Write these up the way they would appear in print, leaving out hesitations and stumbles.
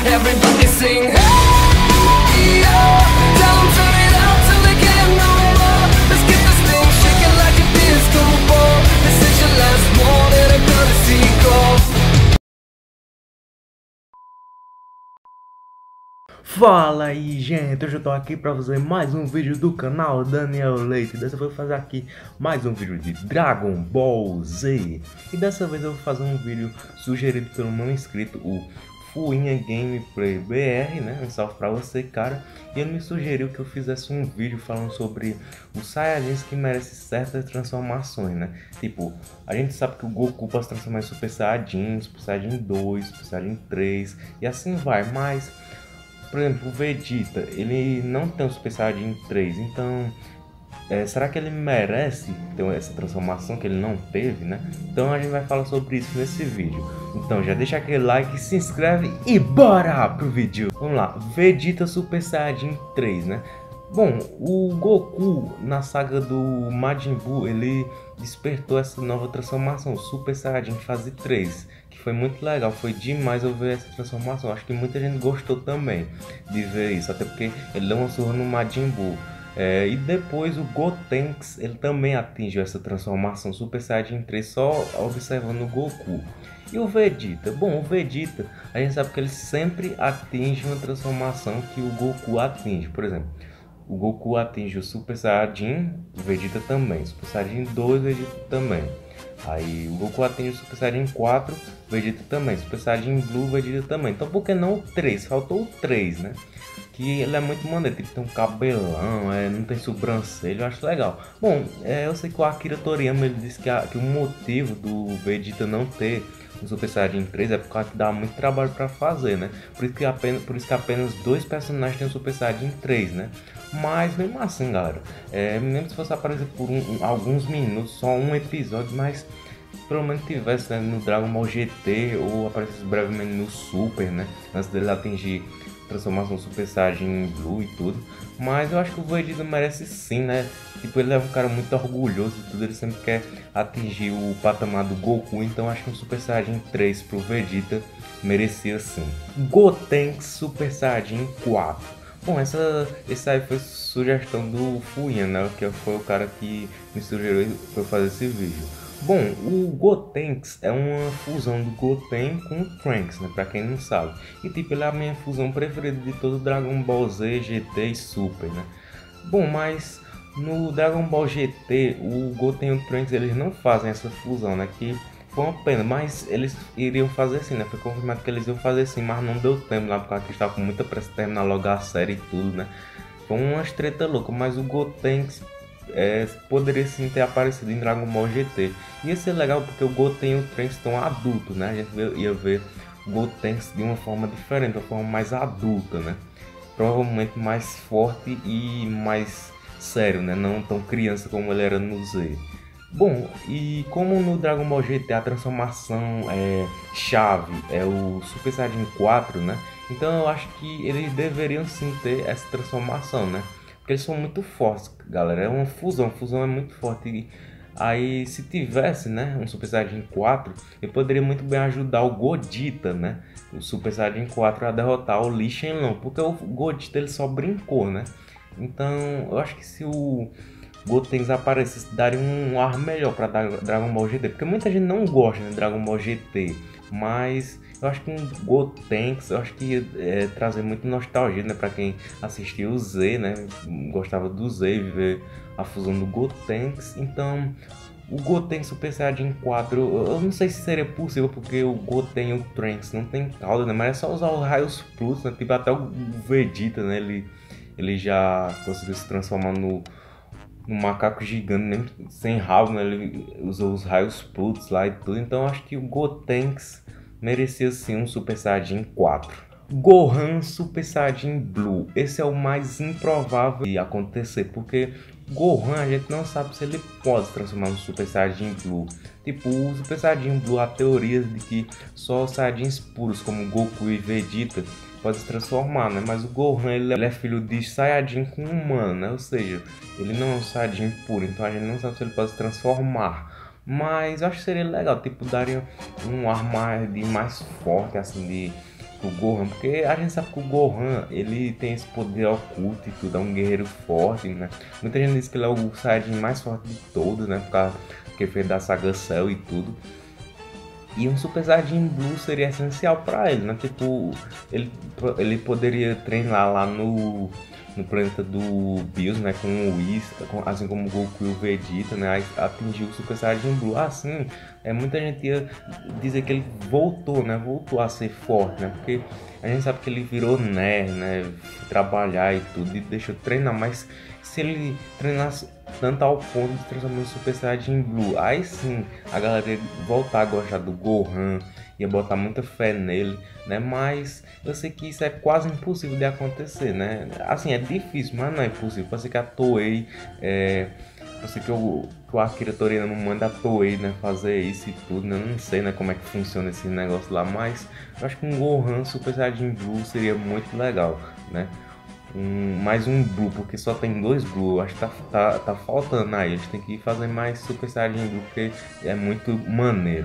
Everybody sing, hey, yo. Tell 'em turn it up till they can't no more. Let's get this thing shaking like a disco ball. This is your last warning, a courtesy call. Fala aí, gente, hoje eu tô aqui pra fazer mais um vídeo do canal Daniel Leite. Dessa vez eu vou fazer aqui mais um vídeo de Dragon Ball Z. E dessa vez eu vou fazer um vídeo sugerido pelo meu inscrito, o Fuinha Gameplay BR, né? Um salve pra você, cara. E ele me sugeriu que eu fizesse um vídeo falando sobre os Saiyajins que merecem certas transformações, né? Tipo, a gente sabe que o Goku pode se transformar em Super Saiyajin, Super Saiyajin 2, Super Saiyajin 3 e assim vai, mas... Por exemplo, o Vegeta, ele não tem o Super Saiyajin 3, então será que ele merece ter essa transformação que ele não teve, né? Então a gente vai falar sobre isso nesse vídeo. Então já deixa aquele like, se inscreve e bora pro vídeo! Vamos lá, Vegeta Super Saiyajin 3, né? Bom, o Goku na saga do Majin Buu, ele despertou essa nova transformação, Super Saiyajin fase 3, que foi muito legal, foi demais eu ver essa transformação. Acho que muita gente gostou também de ver isso, até porque ele deu uma surra no Majin Buu. E depois o Gotenks, ele também atingiu essa transformação Super Saiyajin 3 só observando o Goku. E o Vegeta? Bom, o Vegeta, a gente sabe que ele sempre atinge uma transformação que o Goku atinge. Por exemplo, o Goku atinge o Super Saiyajin, o Vegeta também. Super Saiyajin 2, o Vegeta também. Aí o Goku atinge o Super Saiyajin 4, Vegeta também. Super Saiyajin Blue, Vegeta também. Então por que não o 3? Faltou o 3, né? Que ele é muito maneiro, tipo, tem um cabelão, não tem sobrancelha, eu acho legal. Bom, eu sei que o Akira Toriyama ele disse que o motivo do Vegeta não ter o Super Saiyajin 3 é porque dá muito trabalho para fazer, né? Por isso que apenas 2 personagens têm o Super Saiyajin 3, né? Mas mesmo assim, galera, mesmo se fosse aparecer por alguns minutos, só um episódio, mas pelo menos tivesse, né, no Dragon Ball GT ou aparecesse brevemente no Super, né? Antes dele atingir transformação Super Saiyajin Blue e tudo. Mas eu acho que o Vegeta merece sim, né? Tipo, ele é um cara muito orgulhoso e tudo, ele sempre quer atingir o patamar do Goku, então acho que um Super Saiyajin 3 pro Vegeta merecia sim. Gotenks Super Saiyajin 4. Bom, esse aí foi sugestão do Fuinha, né? Que foi o cara que me sugeriu para eu fazer esse vídeo. Bom, o Gotenks é uma fusão do Goten com o Trunks, né? Pra quem não sabe. E tipo, ele é a minha fusão preferida de todo Dragon Ball Z, GT e Super, né? Bom, mas no Dragon Ball GT, o Goten e o Trunks, eles não fazem essa fusão, né? Que foi uma pena, mas eles iriam fazer assim, né? Foi confirmado que eles iam fazer assim, mas não deu tempo lá, porque eles estavam com muita pressa de terminar logo a série e tudo, né? Foi umas treta louca, mas o Gotenks poderia sim ter aparecido em Dragon Ball GT. Ia ser legal porque o Goten e o Trunks estão adultos, né? A gente ia ver o Gotenks de uma forma diferente, uma forma mais adulta, né? Provavelmente mais forte e mais sério, né? Não tão criança como ele era no Z. Bom, e como no Dragon Ball GT a transformação chave é o Super Saiyajin 4, né? Então eu acho que eles deveriam sim ter essa transformação, né? Porque eles são muito fortes, galera. É uma fusão, a fusão é muito forte. E aí, se tivesse, né, um Super Saiyajin 4, ele poderia muito bem ajudar o Gogeta, né? O Super Saiyajin 4 a derrotar o Li Shenlong, porque o Gogeta ele só brincou, né? Então, eu acho que se o Gotenks aparecesse, daria um ar melhor para Dragon Ball GT, porque muita gente não gosta de Dragon Ball GT, mas eu acho que um Gotenks, eu acho que ia trazer muita nostalgia, né, para quem assistiu o Z, né, gostava do Z, ver a fusão do Gotenks. Então o Goten Super Saiyajin 4, eu não sei se seria possível, porque o Goten e o Trunks não tem cauda, né, mas é só usar os raios Plus, né, tipo até o Vegeta, né, ele já conseguiu se transformar no macaco gigante, nem sem rabo, né? Ele usou os raios Plutos lá e tudo. Então acho que o Gotenks merecia sim um Super Saiyajin 4. Gohan Super Saiyajin Blue. Esse é o mais improvável de acontecer, porque Gohan a gente não sabe se ele pode se transformar no Super Saiyajin Blue. Tipo, o Super Saiyajin Blue, há teorias de que só os Saiyajins puros, como Goku e Vegeta, pode se transformar, né? Mas o Gohan, ele é filho de Saiyajin com humano, né? Ou seja, ele não é um Saiyajin puro, então a gente não sabe se ele pode se transformar. Mas eu acho que seria legal, tipo, daria um ar mais forte, assim, pro Gohan, porque a gente sabe que o Gohan, ele tem esse poder oculto e tudo, é um guerreiro forte, né? Muita gente diz que ele é o Saiyajin mais forte de todos, né? Porque fez da saga Cell e tudo. E um Super Saiyajin Blue seria essencial para ele, né? Tipo, ele poderia treinar lá no planeta do Bills, né? Com o Whis, assim como o Goku e o Vegeta, né? Aí atingiu o Super Saiyajin Blue. Assim, muita gente ia dizer que ele voltou, né? Voltou a ser forte, né? Porque a gente sabe que ele virou nerd, né? Trabalhar e tudo, e deixou de treinar, mas se ele treinasse tanto ao ponto de transformar o Super Saiyajin Blue, aí sim a galera ia voltar a gostar do Gohan, ia botar muita fé nele, né? Mas eu sei que isso é quase impossível de acontecer, né? Assim, é difícil, mas não é impossível. Pode ser que a Toei, pode ser que o Akira Toriyama não manda a Toei, né, fazer isso e tudo, né? Eu não sei, né, como é que funciona esse negócio lá, mas eu acho que um Gohan Super Saiyajin Blue seria muito legal, né? Mais um Blue, porque só tem 2 Blue. Acho que tá faltando aí. A gente tem que fazer mais Super Saiyajin Blue, porque é muito maneiro.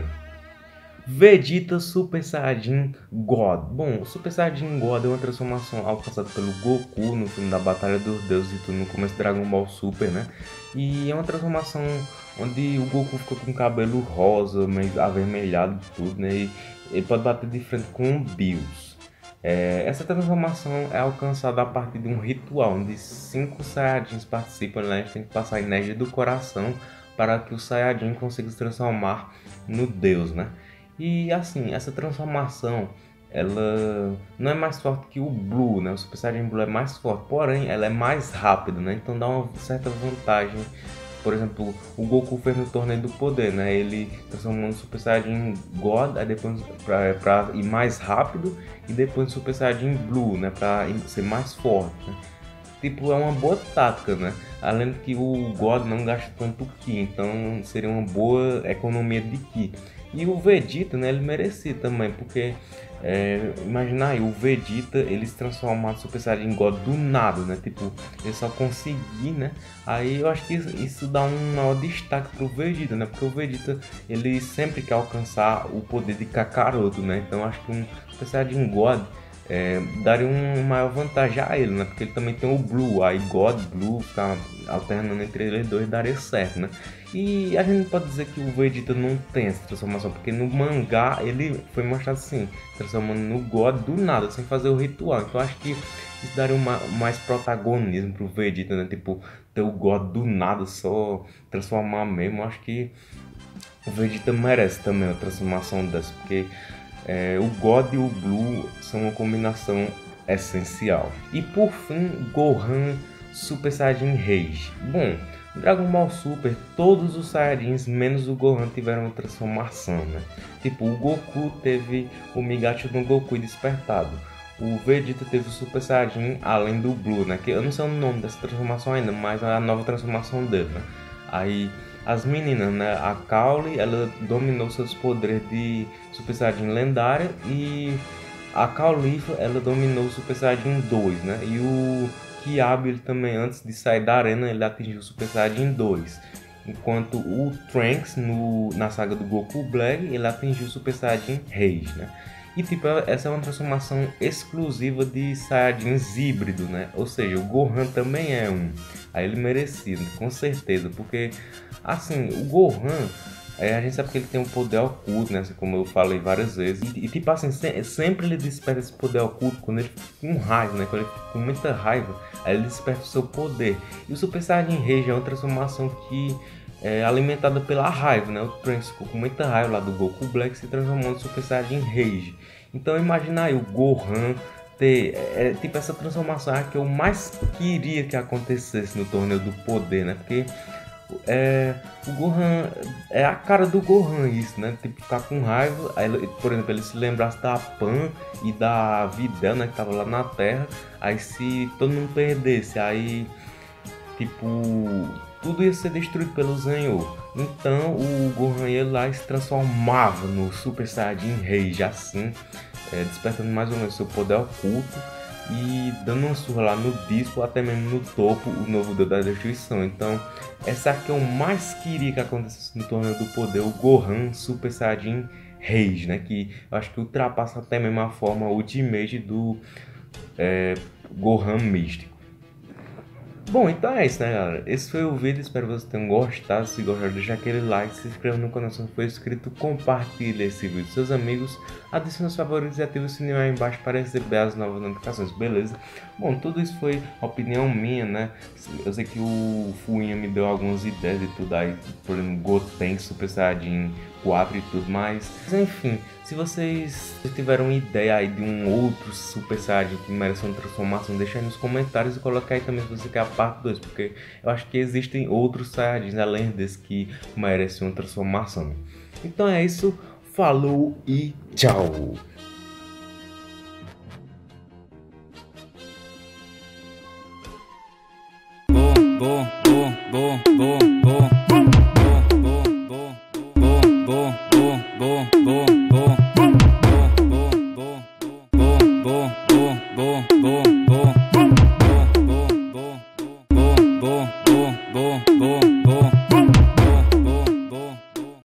Vegeta Super Saiyajin God. Bom, o Super Saiyajin God é uma transformação alcançada pelo Goku no filme da Batalha dos Deuses e tudo, no começo de Dragon Ball Super, né? E é uma transformação onde o Goku fica com o cabelo rosa, meio avermelhado e tudo, né? E ele pode bater de frente com o Bills. Essa transformação é alcançada a partir de um ritual onde 5 Saiyajins participam, né? A gente tem que passar a energia do coração para que o Saiyajin consiga se transformar no Deus, né? E assim, essa transformação, ela não é mais forte que o Blue, né? O Super Saiyajin Blue é mais forte, porém ela é mais rápida, né? Então dá uma certa vantagem. Por exemplo, o Goku fez no Torneio do Poder, né? Ele transformou no Super Saiyajin God, aí depois pra ir mais rápido, e depois no Super Saiyajin Blue, né? Pra ser mais forte, né? Tipo, é uma boa tática, né? Além de que o God não gasta tanto Ki, então seria uma boa economia de Ki. E o Vegeta, né? Ele merecia também, porque imagina aí, o Vegeta, ele se transformar no Super Saiyajin God do nada, né? Tipo, ele só conseguir, né? Aí eu acho que isso dá um maior destaque pro Vegeta, né? Porque o Vegeta, ele sempre quer alcançar o poder de Kakaroto, né? Então eu acho que um Super Saiyajin God daria uma maior vantagem a ele, né? Porque ele também tem o Blue, aí God, Blue, tá alternando entre eles dois, daria certo, né? E a gente pode dizer que o Vegeta não tem essa transformação, porque no mangá ele foi mostrado assim, transformando no God do nada, sem fazer o ritual. Então acho que isso daria mais protagonismo pro Vegeta, né? Tipo, ter o God do nada, só transformar mesmo. Acho que o Vegeta merece também uma transformação dessa, porque o God e o Blue são uma combinação essencial. E por fim, Gohan Super Saiyajin Rage. Bom, no Dragon Ball Super, todos os Saiyajins, menos o Gohan, tiveram uma transformação, né? Tipo, o Goku teve o Migachu no Goku despertado. O Vegeta teve o Super Saiyajin além do Blue, né? Que eu não sei o nome dessa transformação ainda, mas é a nova transformação dele, né? Aí as meninas, né? A Kaori, ela dominou seus poderes de Super Saiyajin lendária, e a Caulifla, ela dominou o Super Saiyajin 2, né? E o Kiabi, ele também, antes de sair da arena, ele atingiu o Super Saiyajin 2. Enquanto o Trunks, na saga do Goku Black, ele atingiu o Super Saiyajin Rage, né? E tipo, essa é uma transformação exclusiva de Saiyajins híbridos, né? Ou seja, o Gohan também é um. Aí ele merecido, com certeza, porque assim, o Gohan, a gente sabe que ele tem um poder oculto, né? Assim, como eu falei várias vezes. E tipo assim, sempre ele desperta esse poder oculto quando ele fica com raiva, né? Quando ele fica com muita raiva, aí ele desperta o seu poder. E o Super Saiyajin Rage é uma transformação que é alimentada pela raiva, né? O Trunks ficou com muita raiva lá do Goku Black, se transformou no Super Saiyajin Rage. Então imagina aí o Gohan ter tipo essa transformação que eu mais queria que acontecesse no Torneio do Poder, né? Porque o Gohan é a cara do Gohan isso, né? Tipo, ficar com raiva, aí, por exemplo, ele se lembrasse da Pan e da Videl, né? Que tava lá na Terra. Aí se todo mundo perdesse, aí tipo, tudo ia ser destruído pelo Zenhou. Então o Gohan ia lá e se transformava no Super Saiyajin Rage, assim, despertando mais ou menos seu poder oculto e dando uma surra lá no disco, até mesmo no topo, o novo Deus da Destruição. Então essa que eu mais queria que acontecesse no Torneio do Poder, o Gohan Super Saiyajin Rage, né? Que eu acho que ultrapassa até mesmo a forma Ultimate do Gohan Místico. Bom, então é isso, né, galera? Esse foi o vídeo, espero que vocês tenham gostado. Se gostaram, deixa aquele like, se inscreva no canal se não for inscrito, compartilhe esse vídeo com seus amigos, adicione os favoritos e ative o sininho aí embaixo para receber as novas notificações, beleza? Bom, tudo isso foi opinião minha, né? Eu sei que o Fuinha me deu algumas ideias e tudo aí, por exemplo, Goten, Super Saiyajin 4 e tudo mais. Mas enfim, se vocês tiveram ideia aí de um outro Super Saiyajin que merece uma transformação, deixa aí nos comentários e coloca aí também se você quer a parte 2, porque eu acho que existem outros Saiyajins além desse que merecem uma transformação. Então é isso, falou e tchau! Boom.